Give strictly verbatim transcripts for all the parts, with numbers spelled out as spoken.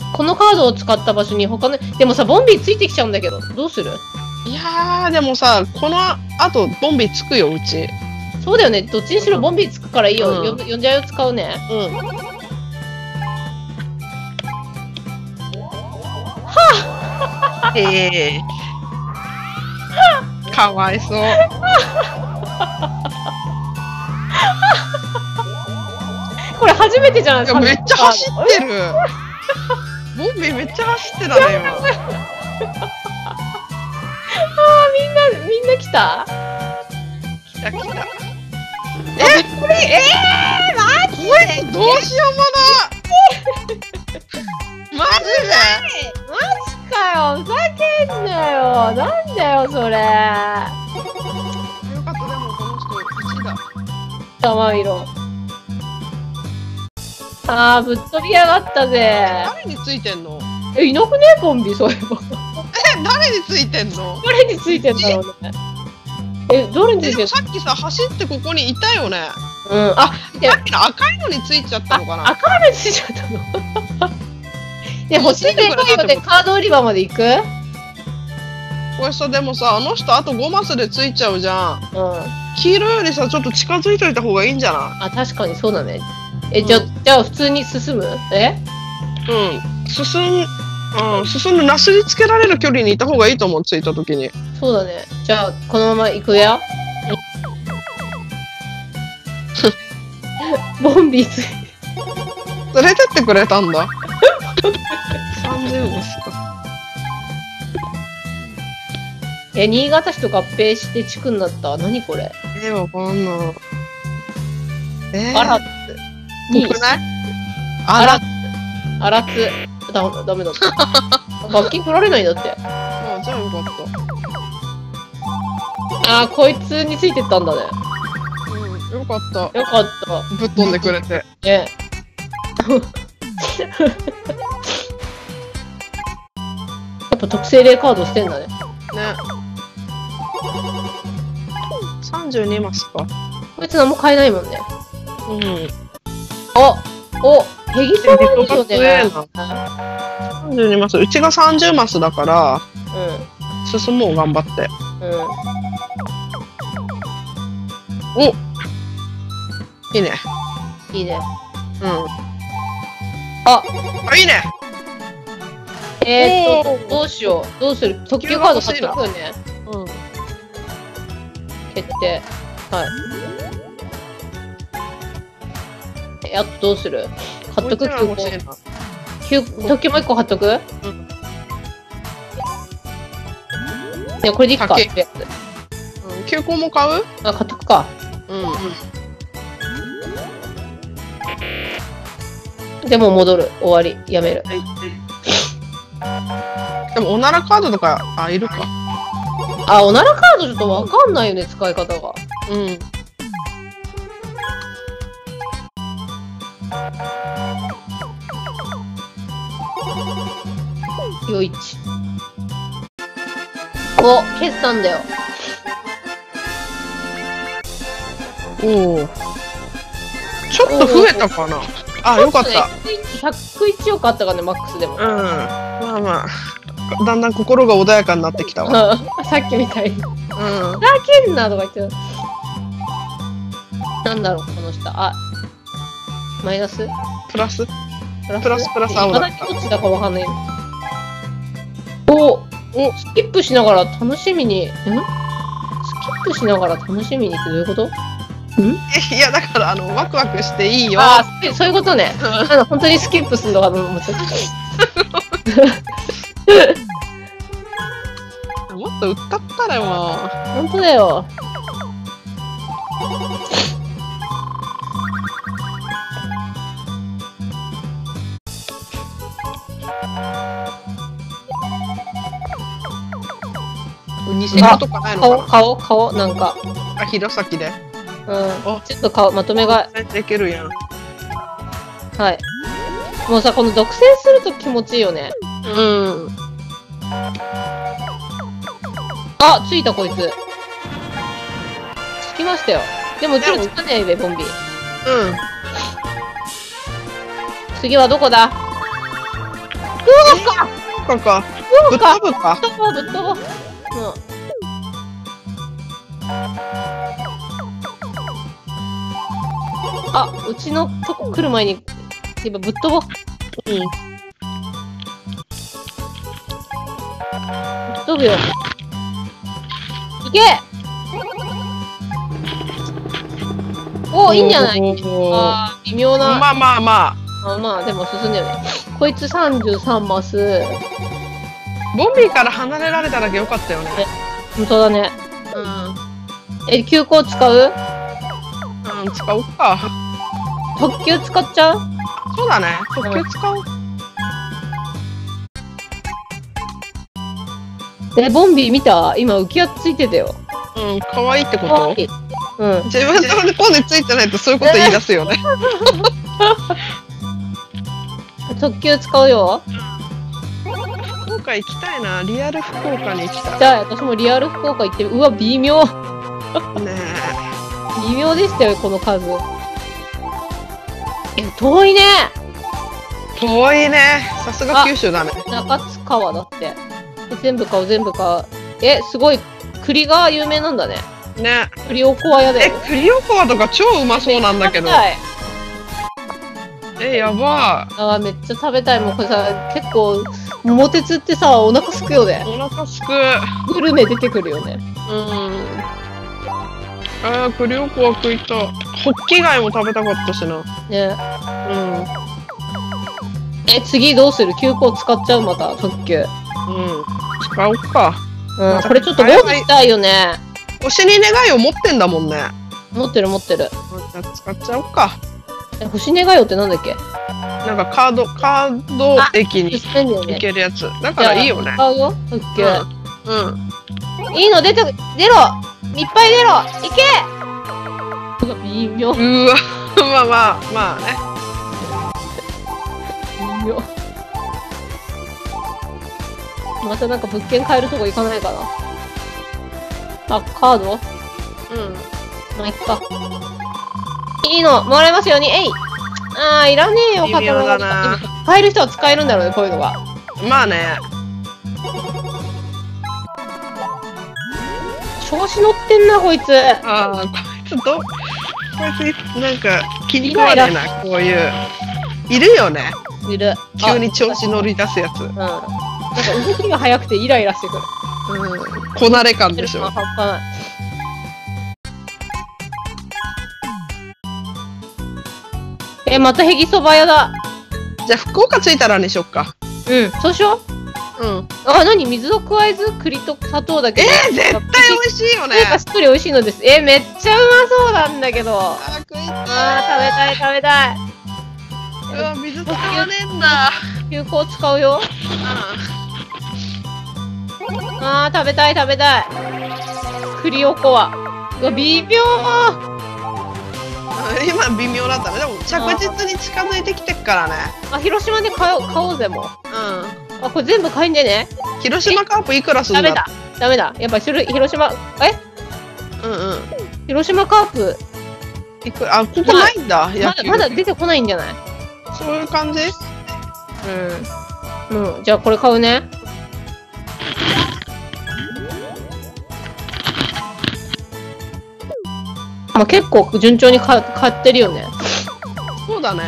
このカードを使った場所に他の、でもさ、ボンビーついてきちゃうんだけど、どうする？ いやー、でもさ、この後、ボンビーつくよ、うち。 そうだよね。どっちにしろボンビーつくからいいよ。 うん呼ん呼んじゃうよ、使うね。 うん。はぁええー。かわいそう。 これ初めてじゃん。 いや、めっちゃ走ってる。ボンビーめっちゃ走ってたね、今。 ああ、みんな、みんな来た？ 来た来た。 え、これ、えー、マジでどうしようもな。マジでマジかよ、ふざけんなよ。なんだよ、それ。 よかった、でもこの人いちだ。 玉色。ああ、ぶっ飛びやがったぜ。 誰についてんの？ え、いなくねボンビ、そういえば。 え、誰についてんの？ 誰についてんだろうね。え、どれについてんの？ でもさっきさ、走ってここにいたよね。 うん、あ、 さっきの赤いのについちゃったのかな。 赤いのについちゃったの。で、欲しいね、でカード売り場まで行く？ これさ、でもさ、あの人あとごマスでついちゃうじゃん。 うん。 黄色よりさ、ちょっと近づいといた方がいいんじゃない？ あ、確かにそうだね。え、じゃ、じゃあ普通に進む？え？ うん。進ん、うん、進んでなすりつけられる距離にいた方がいいと思う、着いた時に。 そうだね。じゃあ、このまま行くや。ボンビーつい連れてってくれたんだ。さんじゅうマスか。 え、新潟市と合併して地区になった。何これ？ えー、わかんない。えー、 アラッツ。 ぽくない？ アラッツ。アラッツ。だ、ダメだった。罰金取られないんだって。 あ、じゃあよかった。 あー、こいつについてったんだね。 うん、よかった。 よかった。 ぶっ飛んでくれて。 ね。やっぱ特製霊カードしてんだね。 ね。さんじゅうにマスか。 こいつ何も買えないもんね。 うん。 あ、お、ヘギソバいいよね。 さんじゅうにマス。うちがさんじゅうマスだから、 う進もう、頑張って。 ん。うん。 お、いいね。 いいね。 うん。 あ、 あ、いいね。 えーっと、どうしよう。どうする？特急カード買っとくよね。 うん。 決定。はい。え、あとどうする？買っとく？ もう一枚欲しいな。 急特急もう一個買っとく？ うん。 いや、これでいいか。 高いうん、休校も買う？ あ、買っとくか。 うん。 でも戻る。終わり。やめる。 でも、おならカードとか、あ、いるか。 あ、おならカードちょっとわかんないよね、使い方が。 うん。 よいち。お、決算だよ。 おお。ちょっと増えたかな。あ、よかった。 ひゃくいちおくあったかね、マックスでも。 うん。まあまあ。だんだん心が穏やかになってきたわ。 さっきみたいに。 うん。 だけんなとか言ってた。なんだろう、この下。あ、マイナスプラスプラスプラスプラス青だった。 どっちだかわかんない。おお、スキップしながら楽しみに。んスキップしながら楽しみにってどういうこと？んいや、だから、あの、ワクワクしていいよ。 ああ、そういうことね。あの、本当にスキップするのかと思っちゃった。 もっと歌ったらよ、もう。 本当だよ。 ニセコとかないのかな。 顔、顔、顔、なんか。 あ、弘前で。 うん。ちょっと顔、まとめが。 できるやん。 はい。もうさ、この独占すると気持ちいいよね。 うん。 あ、ついたこいつ。つきましたよ。でもうちらつかないべ、ボンビー。 うん。 次はどこだ？ 福岡福岡か。ぶっ福岡飛ぶか。 ぶっ飛ぼう、ぶっ飛ぼう。うん。あ、うちのとこ来る前に、今ぶっ飛ぼう。 うん。 ぶっ飛ぶよ。いけお、いいんじゃないおーあー、微妙な。 まあまあまあ。 あまあ、でも進んでるね。こいつさんじゅうさんマス。 ボンビーから離れられただけよかったよね。 本当だね。 うん。 え、急行使ううん、使おうか。 特急使っちゃうそうだね。特急使おう。 え、ボンビー見た今浮き輪ついてたよ。 うん、可愛いってことかわいい。うん。 自分のポネついてないとそういうこと言い出すよね。 特急使うよ。 福岡行きたいな。リアル福岡に行きたい。 じゃあ、私もリアル福岡行ってる。うわ、微妙。 ね微妙でしたよ、この数。え、遠いね。 え。遠いね。さすが九州だね。 中津川だって。え全部買おう、全部買う。え、すごい。栗が有名なんだね。 ね。 栗おこわ屋だえよ。、 栗おこわとか超うまそうなんだけど食べ。たいえ、やばい。 あーめっちゃ食べたい。もうこれさ、結構、桃鉄ってさ、お腹すくよね。 お腹すく。 グルメ出てくるよね。 うん。ああ、栗おこわ食いたい。ホッキ貝も食べたかったしな。 ね。 うん。 え、次どうする急行使っちゃうまた、特急。 うん。使おうか。 うん、これちょっとゴールしたいよね。 推しに願いを持ってんだもんね。 持ってる持ってる。 じゃあ使っちゃおうか。 え、星願いよってなんだっけなんかカード、カード駅にしてんだよね。 行けるやつ。だからいいよね。 使うよ、特急。 うん。 いいの出て、出ろいっぱい出ろいけうわ、微妙。 うわ、まあまあ、まあね。 微妙。またなんか物件買えるとこ行かないかな。あ、カードうん。 まあ、いっか。いいのもらえますようにえいあー、いらねえよ、 微妙だな。 買える人は使えるんだろうね、こういうのが。 まあね。 調子乗ってんな、こいつ。 ああ、こいつど、こいつなんか気に食わねえな、こういう。いるよね。 いる。 急に調子乗り出すやつ。 うん。なんか動きが速くてイライラしてくる。 うん。こなれ感でしょ。 あ、半端ない。え、またヘギそば屋だ。 じゃあ福岡着いたらにしよっか。 うん、そうしよう。 うん。 あ、なに水を加えず栗と砂糖だけえで。 ー、絶対美味しいよね。 なんかしっとり美味しいのです。え、めっちゃうまそうなんだけど。ああー、食いー、 た食べたい食べたい。 い。うわ、水使わねえんだ。 有効使うよ。あー、食べたい食べたい。栗おこわ。うわ、微妙。 うん今微妙だったね。でも着実に近づいてきてっからね。 あ、広島で買おう、買おうぜ、もう。 うあ、これ全部買いんでね。 ん。広島カープいくらするんだダメだ。ダメだ。やっぱ、広島、えうんうん。 広島カープ、 いくあ、ここないんだ。 まだ、 野球まだ出てこないんじゃないそういう感じうん。うん。じゃあ、これ買うね。まあ、結構順調に買買ってるよね。 そうだね。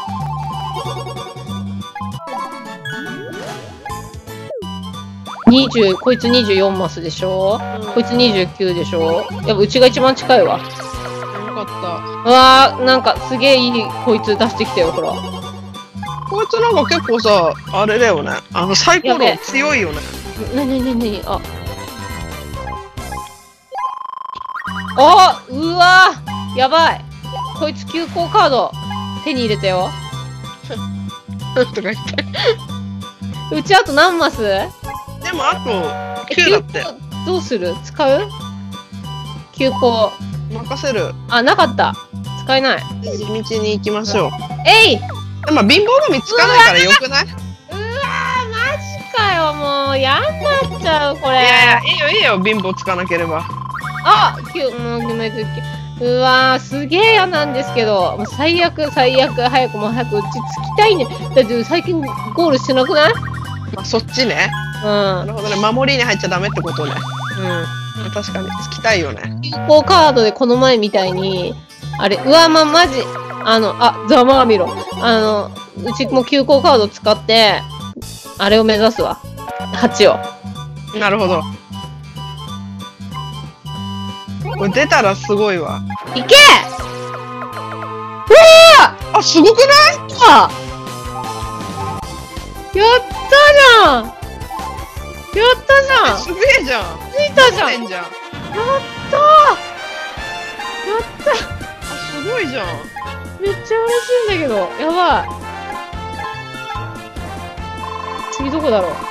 にじゅう、こいつにじゅうよんマスでしょ、 うんこいつにじゅうきゅうでしょやっぱうちが一番近いわ。 よかっうわー、なんかすげえいいこいつ出してきたよ、ほら。 た。こいつなんか結構さ、あれだよね。あの、サイコロ強いよね。 なになになにあ。あうわーやばいこいつ急行カード手に入れたよ。 とか言って。 うちあと何マスでもあときゅうだって。 どうする使う急行。 任せる。 あ、なかった。使えない。 地道に行きましょう。 えいでも貧乏神つかないからよくない？ うわー、マジかよ、もう。やんなっちゃう、これ。 いやいや、いいよいいよ、貧乏つかなければ。 あきゅう、もう、ごめん、ううわー、すげえ嫌なんですけど。もう最悪、最悪。早くもう早くうち着きたいね。だって最近ゴールしてなくない？ まあ、そっちね。 うん。 なるほどね。守りに入っちゃダメってことね。 うん。 確かに。着きたいよね。 急行カードでこの前みたいに、あれ、うわ、ま、マジ、あの、あ、ざまあみろ。あの、うちも急行カード使って、あれを目指すわ。はちを。 なるほど。これ出たらすごいわ。 いけあ、すごくない？ あやったじゃんやったじゃんすげえじゃん。 ついたじゃんやっんじゃん。 たやったあ、すごいじゃん。 めっちゃ嬉しいんだけど。やばい。次どこだろう。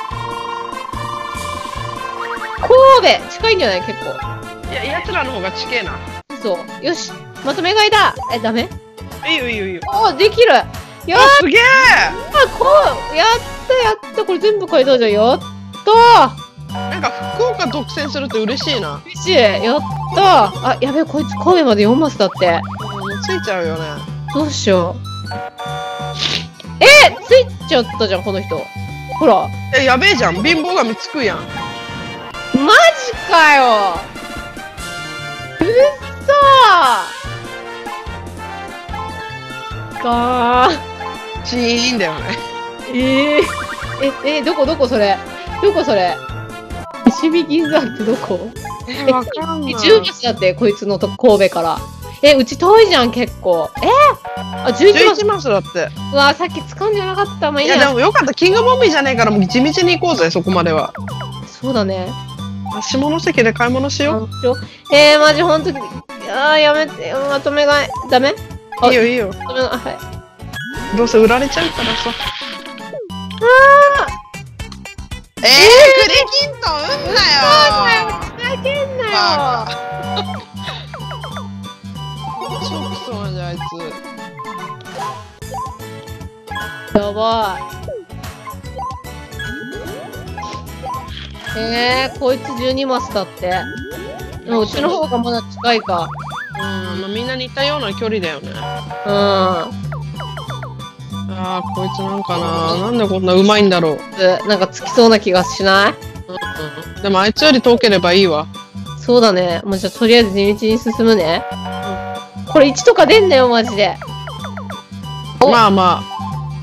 神戸近いんじゃない結構。 いや、奴らの方が近えな。 そう。よし。まとめ買いだ。え、ダメ？ いいよいいよいいよ。 おー、できる。やったあ、すげえ。 ーこう、やったやった。これ全部買いだじゃん。やったーなんか福岡独占すると嬉しいな。 嬉しい。やったーあ、やべえ、こいつ神戸までよんマスだって。 もうついちゃうよね。 どうしよう。えー、ついちゃったじゃん、この人。ほら。 え、やべえじゃん。貧乏神つくやん。 マジかようっそーかー。 チーンだよね。 えー、え、え、どこどこそれどこそれ伏見銀山ってどこえ、わかんない。 じゅうマスだって、こいつのとこ神戸から。え、うち遠いじゃん、結構。えー、あ、じゅういちマス。 じゅういちマスだって。 うわ、さっき掴んじゃなかった。まあいいや、 いや。 でもよかった。キングボンビーじゃねえから、もう地道に行こうぜ、そこまでは。 そうだね。 下関で買い物しよえー、マジほんと、あー、やめて、まとめ買い。ダメ？ う。いいよいいよ。 まとめ買い、はい。 どうせ売られちゃうからさ。 あえー、栗きんとん売んなよー、ふざけんなよバ超クソなんじゃん、あいつ。 やばい。えー、こいつじゅうにマスだって。でもうちの方がまだ近いか。 うん、まあ、みんな似たような距離だよね。 うん。 ああ、こいつなんかな。なんでこんなうまいんだろう。 なんかつきそうな気がしない？ うんうん、でもあいつより遠ければいいわ。 そうだね。もうじゃあとりあえず地道に進むね。うん、これいちとか出んだよ、マジで。 まあまあ。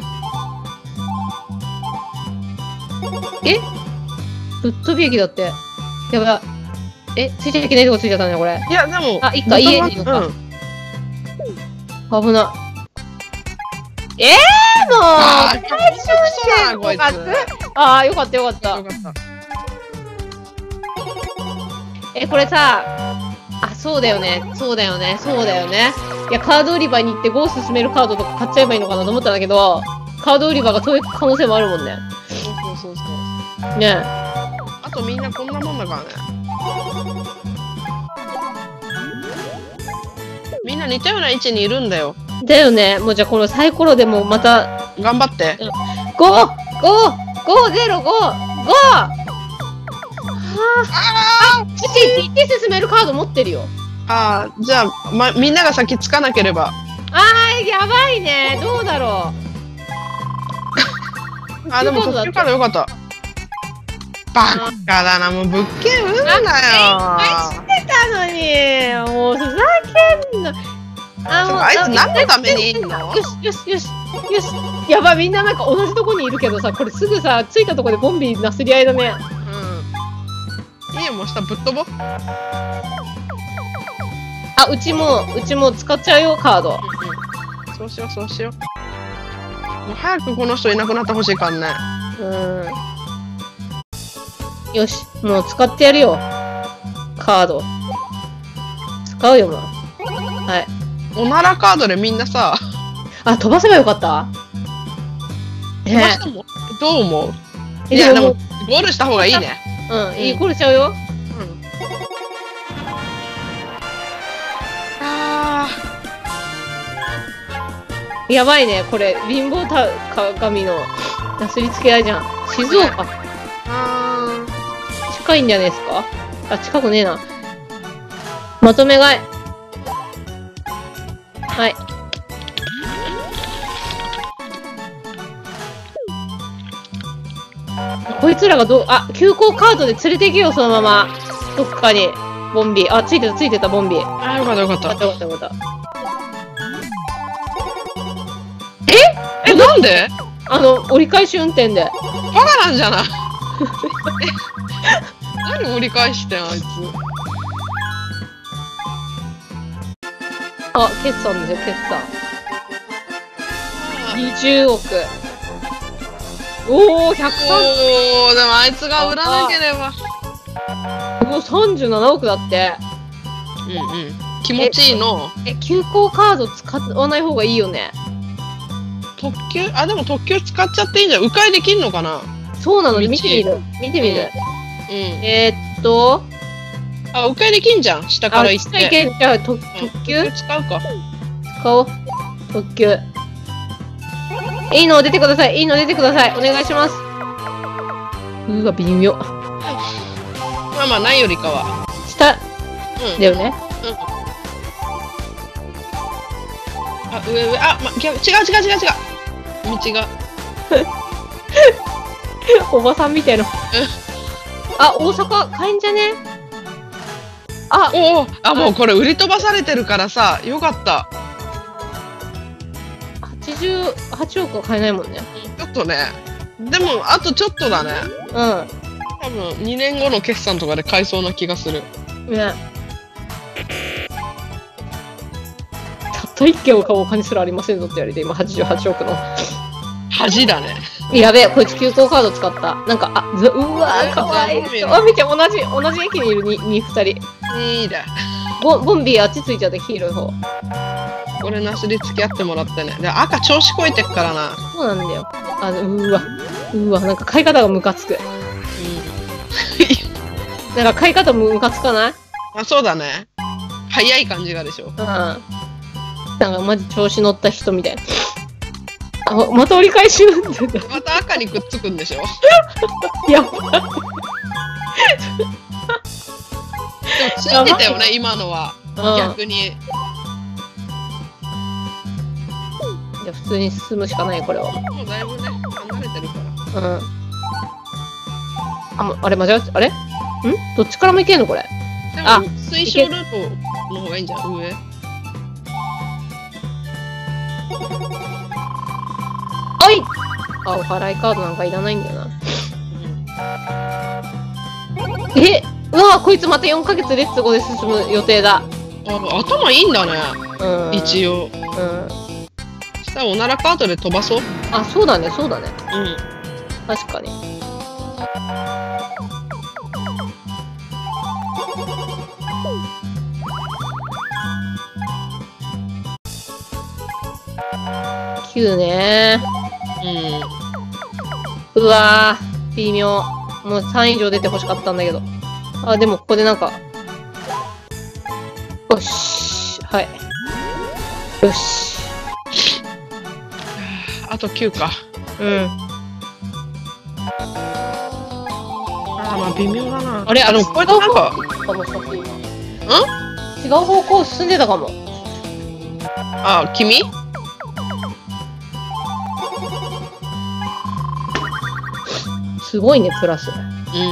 えぶっ飛び駅だって。やばい。え、ついちゃいけないとこついちゃったね、これ。 いや、でも。 あ、いいか、家にいるのか。うん、危な。えー、もうあー、 最終こいつ。 ああ、よかったよかった。 よかった。 え、これさ、あ、そうだよね。そうだよね。そうだよね。いや、カード売り場に行ってゴー進めるカードとか買っちゃえばいいのかなと思ったんだけど、カード売り場が遠い可能性もあるもんね。 そうそうそうそう。 ねえ。 あとみんなこんなもんだからね。みんな似たような位置にいるんだよ。 だよね。もうじゃあこのサイコロでもまた。 頑張って。 ご、ご、ご、ゼロ、ご、ご! はあ。あ、ちち行って進めるカード持ってるよ。 ああ、じゃあ、ま、みんなが先つかなければ。 あー、やばいね。どうだろう。 あ、でも特急カードよかった。バカだな、もう物件売るなよ。 してたのに、もうふざけんな。あ、もうあいつ何のためにいんの？ よしよしよしよし。やばい、みんななんか同じとこにいるけどさ、これすぐさ、着いたとこでボンビーなすり合いだね。 うん。いいよ、もう下ぶっ飛ぼう。 あ、うちも、うちも使っちゃうよ、カード。 うんうん、そうしよう、そうしよう。もう早くこの人いなくなってほしいからね。 うん。よし、もう使ってやるよ。カード。使うよ、もう。はい。 おならカードでみんなさ、 あ、飛ばせばよかった飛ばしても、どう思う？ え、 いや、ででもも、ゴールした方がいいね。 うん、いい、ゴールしちゃうよ。 うん。あー。やばいね、これ、貧乏た鏡のなすりつけ合いじゃん。静岡。 あ近いんじゃねえですか？あ、近くねえな。まとめ買い。 こいつらがどう、あ、急行カードで連れてけよ、そのまま。どっかに。ボンビー。あ、ついてた、ついてた、ボンビー。 あ、よかったよかった。 よかったよかったよかった。 え、なんで？ あの、折り返し運転で。 バカなんじゃない？何折り返してん、あいつ。 あ、決算ですよ、決算。にじゅうおく。おー、ひゃくさん。 おー、でもあいつが売らなければ。 もうさんじゅうななおくだって。 うんうん。気持ちいいの。 え、急行カード使わない方がいいよね。 特急、あ、でも特急使っちゃっていいんじゃん。迂回できんのかな？ そうなの、見てみる。見てみる。 うん。 えーっと、 あ、迂回できんじゃん。下から行って。 あ、いけんじゃあ、特急使うか。 使おう。特急。いいの出てください。いいの出てください。お願いします。うわ、微妙。 まあまあ、ないよりかは。 下、 うん。 だよね。 うん。あ、上上、あ、ま、逆、違う違う違う違う。道が。 おばさんみたいな。あ、大阪買えんじゃね？あ、 おお、あ、もうこれ売り飛ばされてるからさ、よかった。 はちじゅうはちおくは買えないもんね。 ちょっとね。でも、あとちょっとだね。 う多分、にねんごの決算とかで買いそうな気がする。 ん。ね。たったいっけんを買うお金すらありませんぞって言われて、今はちじゅうはちおくの。 恥だね。 やべえ、こいつ急行カード使った。なんか、あ、ずうわー、かわいい。あ、見て、同じ、同じ駅にいるに、に、二人。 いいだ。 ボン、ボンビーあっちついちゃって、黄色い方。 これなすりつき合ってもらってね。で、赤調子こいてっからな。 そうなんだよ。あの、うわ。うわ、なんか買い方がムカつく。なんか買い方ムカつかない？ あ、そうだね。早い感じがでしょ。 うん。なんかマジ調子乗った人みたいな。あ、また折り返し運転だ。 また赤にくっつくんでしょ。 やばい。 でもついてたよね、今のは。逆に。 じゃあ普通に進むしかない、これは。 もうだいぶね、離れてるかうん。あ、もうあれ間違って、あれんどっちからも行けんのこれ。 ら。 あでも、推奨ルートの方がいいんじゃん、上。 おいあ、お払いカードなんかいらないんだよな。えうわこいつまたよんかげつレッツゴーで進む予定だ。 あ、頭いいんだね。 うん。 一応。 うん。 そしたらおならカートで飛ばそう。 あ、そうだね、そうだね。 うん。 確かに。きゅうねうん。 うわー、微妙。もうさん以上出て欲しかったんだけど。あ、でもここでなんか。よし。はい。よし。 あときゅうか。 うん。 あー、まあ微妙だな。 あれあ、でもこれなんか。 かもしかして今。 ん？ 違う方向進んでたかも。 あ、君？ すごいね、プラス。 うん。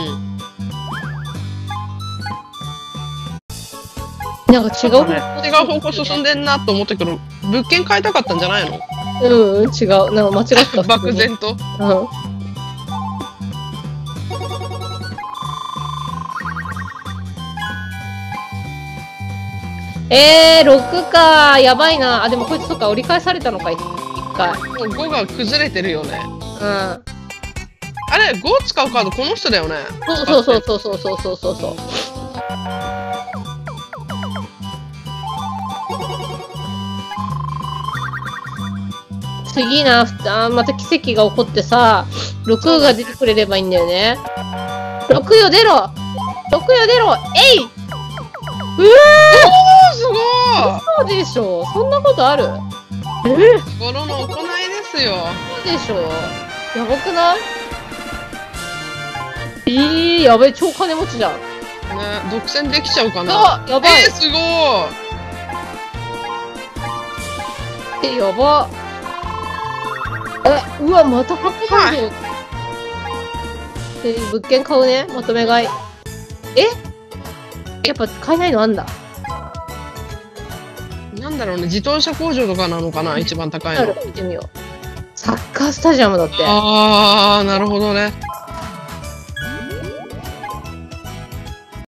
なんか違う方向、 違う方向進んでんなと思ったけど、物件買いたかったんじゃないの？ うん、うん、違う。なんか間違った。 漠然と。 うん。えー、ろくか。やばいな。あ、でもこいつとか折り返されたのか、一回。 もうごが崩れてるよね。 うん。 あれ、ご使うカードこの人だよね。 そうそうそうそうそうそうそうそう。次な、あーまた奇跡が起こってさ、ろくが出てくれればいいんだよね。ろくよ出ろ !ろく よ出ろえいうおー、すごーそうでしょそんなことあるえい。日頃の行いですよ。 そうでしょやばくないえー、やべえ、超金持ちじゃん。 ね、独占できちゃうかな。 あ、やばい。 えー、すごえ、やば。え、うわ、またはちじゅう。 えー物件買うね。まとめ買い。えやっぱ買えないのあんだ。 なんだろうね、自動車工場とかなのかな、一番高いの。 見てみよう。サッカースタジアムだって。 ああ、なるほどね。